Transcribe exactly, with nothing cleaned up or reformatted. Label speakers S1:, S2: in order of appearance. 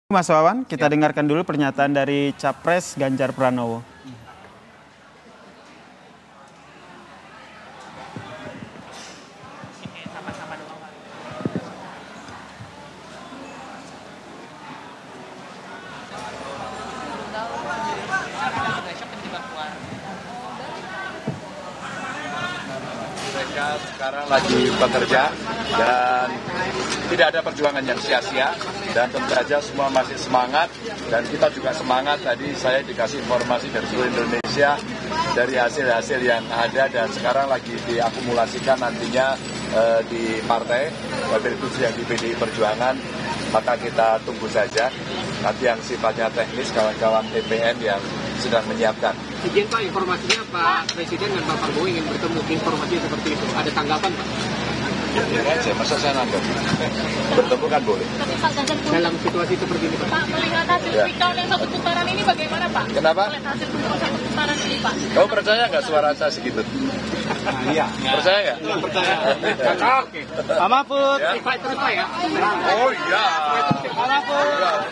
S1: Mas Wawan, kita ya. dengarkan dulu pernyataan dari Capres Ganjar Pranowo.
S2: Mereka sekarang lagi bekerja dan tidak ada perjuangan yang sia-sia, dan tentu saja semua masih semangat dan kita juga semangat. Tadi saya dikasih informasi dari seluruh Indonesia dari hasil-hasil yang ada dan sekarang lagi diakumulasikan nantinya eh, di partai, wabil khusus yang di P D I Perjuangan. Maka kita tunggu saja nanti yang sifatnya teknis kawan-kawan T P N yang sedang menyiapkan.
S3: Izin Pak, informasinya Pak Presiden dan Pak Prabowo ingin bertemu, informasinya seperti itu. Ada tanggapan Pak?
S2: Ya aja, masa saya nanggap? Bertemu kan boleh.
S3: Dalam situasi seperti ini Pak?
S4: Pak, melihat hasil quick count yang satu putaran ini bagaimana Pak?
S2: Kenapa?
S4: Melihat hasil satu putaran ini Pak.
S2: Kamu percaya nggak suara saya segitu?
S3: Iya.
S2: Percaya nggak?
S3: Percaya. Oke.
S1: Pak Mahfud.
S3: Pak, terus Pak ya?
S2: Oh iya.
S3: Pak Mahfud.